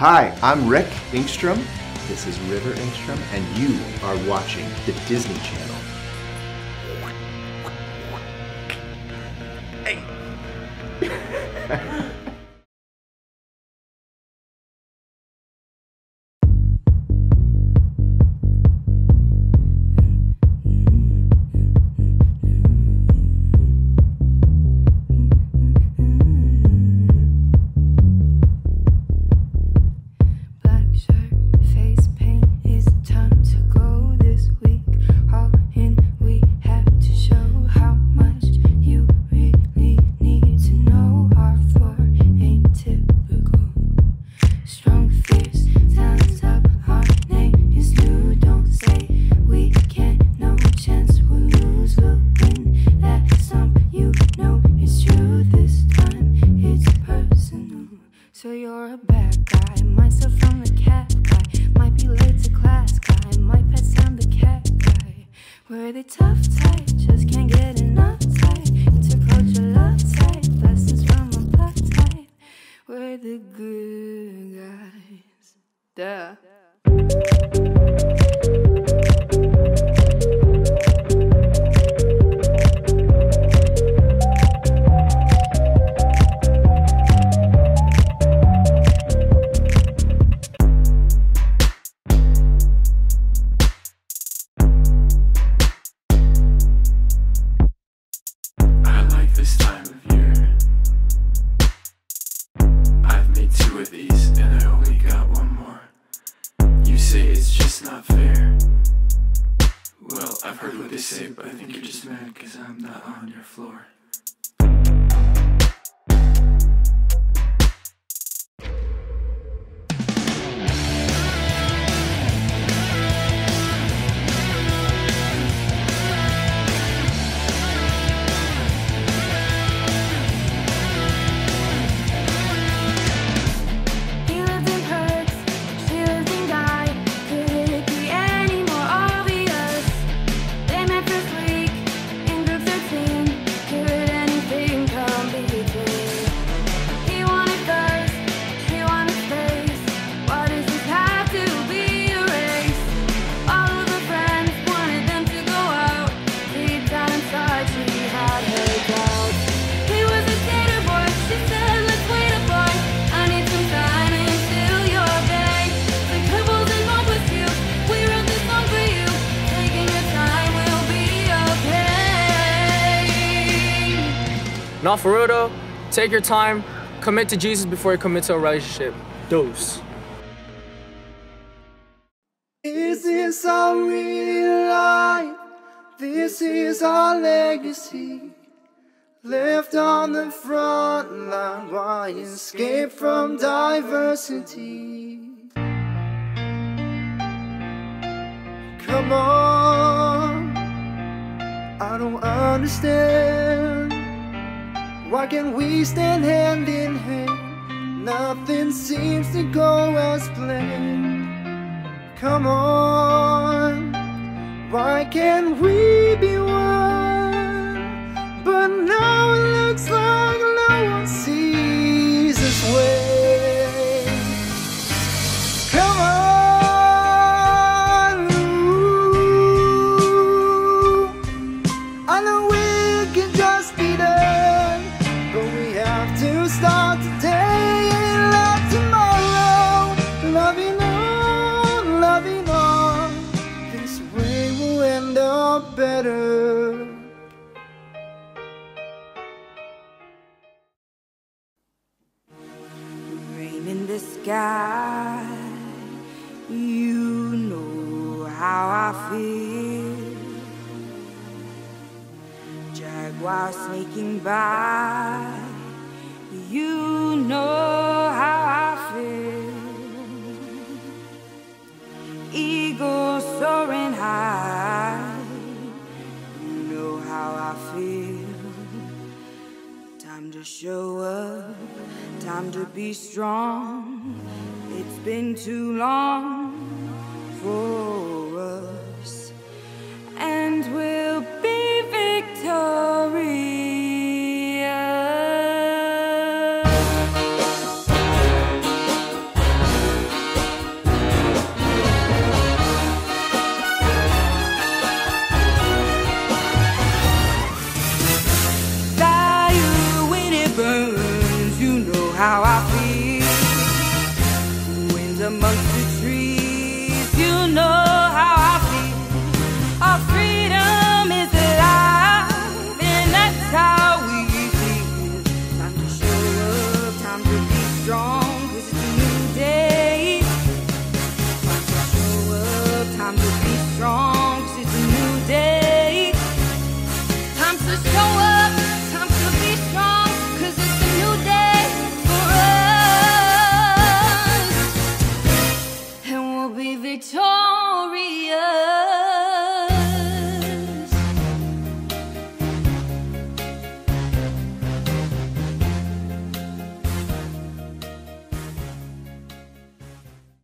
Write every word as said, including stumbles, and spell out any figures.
Hi, I'm Rick Engstrom. This is River Engstrom, and you are watching the Disney Channel. Hey! So you're a bad guy, myself from the cat guy. Might be late to class guy, my pets sound the cat guy. We're the tough type, just can't get enough type. Interculture love type, lessons from a black type. We're the good guys. Duh. This time of year, I've made two of these and I only got one more. You say it's just not fair. Well, I've heard what they say, but I think you're just mad cause I'm not on your floor. Not for real though, take your time, commit to Jesus before you commit to a relationship. Dose. Is this our real life? This is our legacy. Left on the front line, why escape from diversity? Come on, I don't understand. Why can't we stand hand in hand? Nothing seems to go as planned. Come on, why can't we be one? But now it looks like no one sees this way. Come on, ooh, I know we can just be done, but we have to start today and love tomorrow. Loving on, loving on. This way we'll end up better. Rain in the sky, you know how I feel. Jaguar sneaking by, you know how I feel. Eagle soaring high, you know how I feel. Time to show up, time to be strong. It's been too long for us, and we'll be victorious. amongst the